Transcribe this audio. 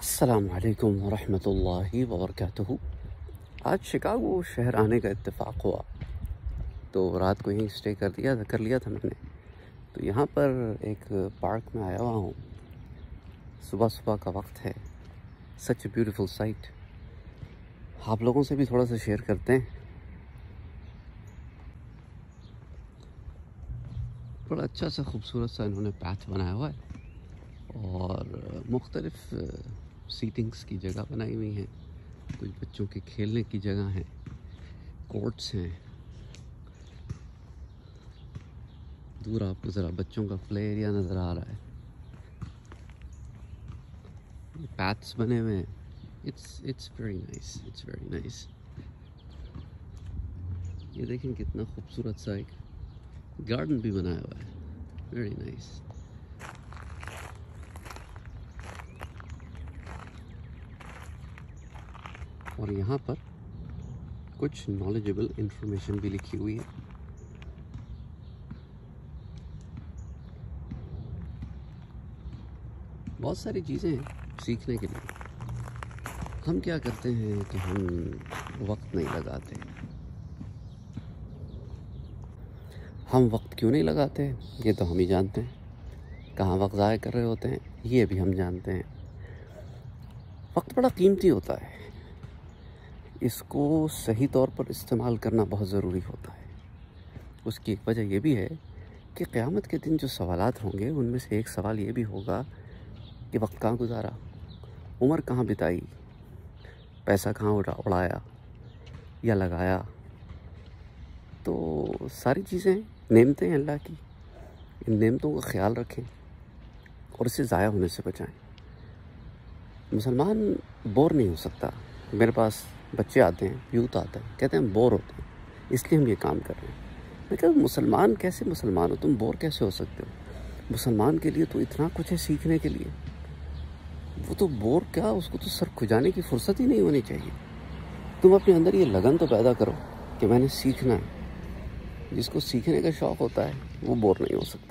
अस्सलामुअलैकुम वरहमतुल्लाहि वबरकातुहू। आज शिकागो शहर आने का इत्तेफाक हुआ तो रात को यहीं स्टे कर लिया था मैंने। तो यहाँ पर एक पार्क में आया हुआ हूँ। सुबह सुबह का वक्त है। Such a beautiful sight. आप लोगों से भी थोड़ा सा शेयर करते हैं। बड़ा अच्छा सा खूबसूरत सा इन्होंने पैथ बनाया हुआ है और मुख्तलिफ सीटिंग्स की जगह बनाई हुई हैं। कुछ बच्चों के खेलने की जगह हैं, कोर्ट्स हैं। दूर आपको ज़रा बच्चों का प्ले एरिया नज़र आ रहा है। पैथ्स बने हुए हैं। It's very nice, it's very nice. ये देखें कितना खूबसूरत सा एक गार्डन भी बनाया हुआ है। Very nice. और यहाँ पर कुछ नॉलेजेबल इंफॉर्मेशन भी लिखी हुई है। बहुत सारी चीज़ें हैं सीखने के लिए। हम क्या करते हैं कि हम वक्त नहीं लगाते। हम वक्त क्यों नहीं लगाते ये तो हम ही जानते हैं। कहाँ वक्त ज़ाया कर रहे होते हैं ये भी हम जानते हैं। वक्त बड़ा कीमती होता है। इसको सही तौर पर इस्तेमाल करना बहुत ज़रूरी होता है। उसकी एक वजह यह भी है कि क़यामत के दिन जो सवालात होंगे उनमें से एक सवाल ये भी होगा कि वक्त कहाँ गुजारा, उम्र कहाँ बिताई, पैसा कहाँ उड़ाया या लगाया। तो सारी चीज़ें नेमतें हैं अल्लाह की। इन नेमतों का ख्याल रखें और इसे ज़ाया होने से बचाएं। मुसलमान बोर नहीं हो सकता। मेरे पास बच्चे आते हैं, यूथ आता है, कहते हैं हम बोर होते हैं इसलिए हम ये काम कर रहे हैं। मैं कहता हूँ मुसलमान कैसे मुसलमान हो, तुम बोर कैसे हो सकते हो? मुसलमान के लिए तो इतना कुछ है सीखने के लिए। वो तो बोर क्या, उसको तो सर खुजाने की फुर्सत ही नहीं होनी चाहिए। तुम अपने अंदर ये लगन तो पैदा करो कि मैंने सीखना है। जिसको सीखने का शौक़ होता है वो बोर नहीं हो सकता।